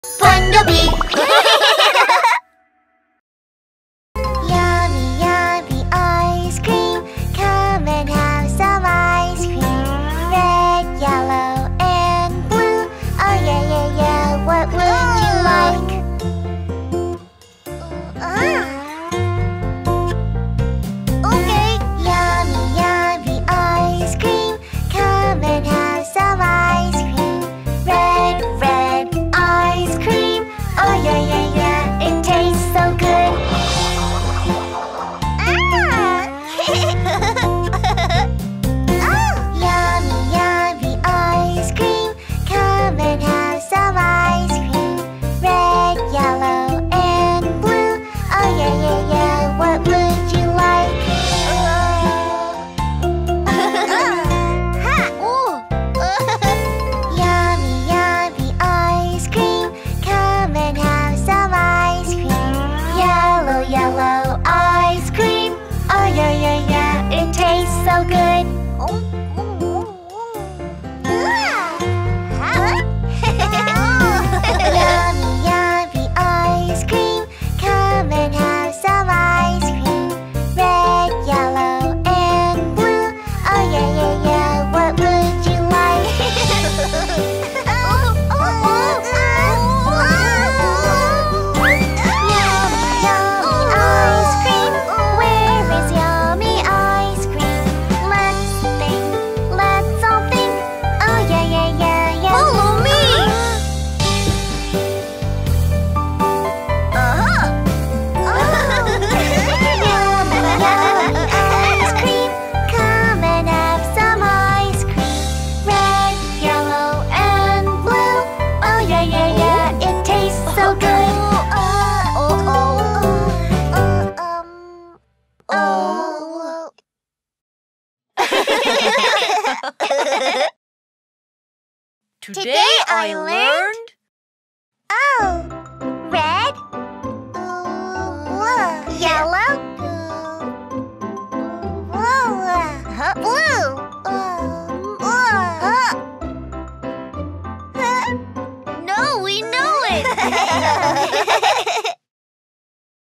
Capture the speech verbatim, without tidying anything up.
Pandobi. Yummy, yummy ice cream. Come and have some ice cream. Red, yellow, and blue. Oh yeah, yeah, yeah. What would you like? Uh, okay. Yummy, yummy ice cream. Come and have some ice cream. Red, red ice cream. Oh yeah, yeah, yeah. It tastes so good. Yummy, yummy ice cream. Come and have some ice cream. Red, yellow, and blue. Oh yeah, yeah, yeah. What would you like? Yummy, yummy ice cream. Come and have some ice cream. Yellow, yellow ice cream. Oh yeah, yeah, yeah. It tastes so good. Yummy, yummy ice cream. Come and have some ice cream. Red, yellow, and blue. Oh yeah, yeah, yeah. What would you like? Yummy, yummy ice cream. Where is yummy ice cream? Let's think, let's all think. Oh yeah, yeah, yeah, yeah. Follow me. Uh-huh. Yummy, yummy ice cream. Come and have some ice cream. Red, yellow, and blue. Oh yeah, yeah, yeah. It tastes so good. Oh. Today I learned Oh.